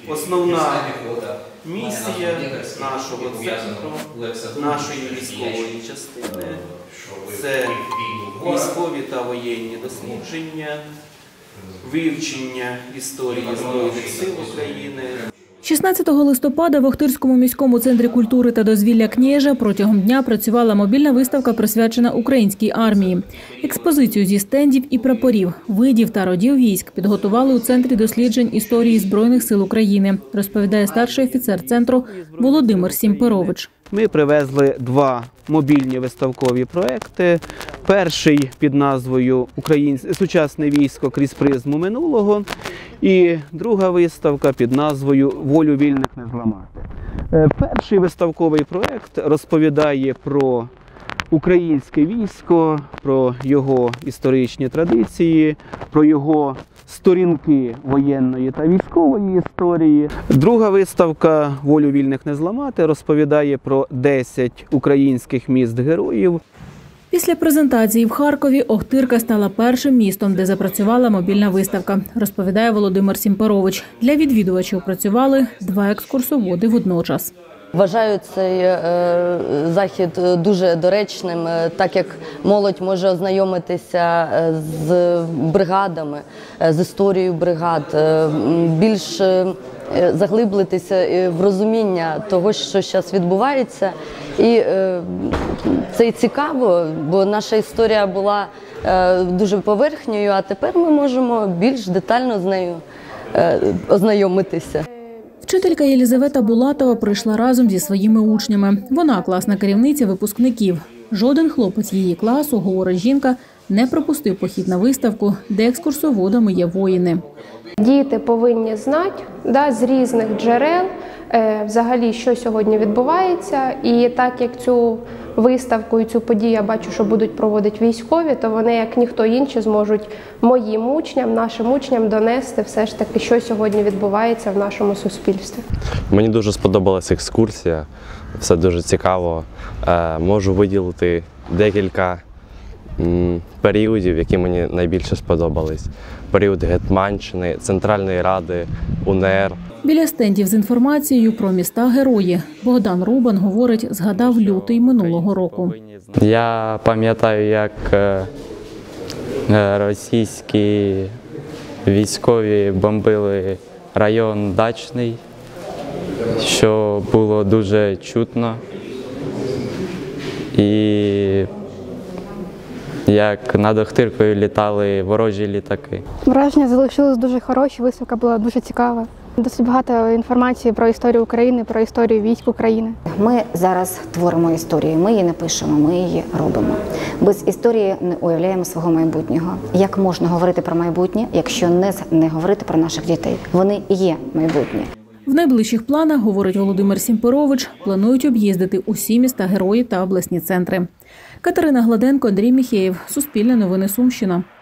Основна місія нашого центру, нашої військової частини – це військові та воєнні дослідження, вивчення історії Збройних сил України. 16 листопада в Охтирському міському центрі культури та дозвілля «Кнєжа» протягом дня працювала мобільна виставка, присвячена українській армії. Експозицію зі стендів і прапорів, видів та родів військ підготували у Центрі досліджень історії Збройних сил України, розповідає старший офіцер центру Володимир Сімперович. Ми привезли два мобільні виставкові проекти. Перший під назвою «Сучасне військо крізь призму минулого» і друга виставка під назвою «Волю вільних не зламати». Перший виставковий проект розповідає про українське військо, про його історичні традиції, про його сторінки воєнної та військової історії. Друга виставка «Волю вільних не зламати» розповідає про 10 українських міст-героїв. Після презентації в Харкові Охтирка стала першим містом, де запрацювала мобільна виставка, розповідає Володимир Сімперович. Для відвідувачів працювали 2 екскурсоводи водночас. Вважаю цей захід дуже доречним, так як молодь може ознайомитися з бригадами, з історією бригад, більш заглиблитися в розуміння того, що зараз відбувається. І це і цікаво, бо наша історія була дуже поверхньою, а тепер ми можемо більш детально з нею ознайомитися. Вчителька Єлізавета Булатова прийшла разом зі своїми учнями. Вона класна керівниця випускників. Жоден хлопець її класу, говорить жінка, не пропустив похід на виставку, де екскурсоводами є воїни. Діти повинні знати з різних джерел, взагалі, що сьогодні відбувається. І так як цю виставку і цю подію я бачу, що будуть проводити військові, то вони, як ніхто інший, зможуть моїм учням, нашим учням донести все ж таки, що сьогодні відбувається в нашому суспільстві. Мені дуже сподобалася екскурсія, все дуже цікаво. Можу виділити декілька періодів, які мені найбільше сподобались. Період Гетьманщини, Центральної Ради, УНР. Біля стендів з інформацією про міста-герої Богдан Рубан, говорить, згадав лютий минулого року. Я пам'ятаю, як російські військові бомбили район Дачний, що було дуже чутно. І як над Охтиркою літали ворожі літаки. Враження залишилось дуже хороші, виставка була дуже цікава. Досить багато інформації про історію України, про історію військ України. Ми зараз творимо історію, ми її не пишемо, ми її робимо. Без історії не уявляємо свого майбутнього. Як можна говорити про майбутнє, якщо не говорити про наших дітей? Вони і є майбутнє. В найближчих планах, говорить Володимир Сімперович, планують об'їздити усі міста-герої та обласні центри. Катерина Гладенко, Андрій Міхеєв. Суспільне новини Сумщина.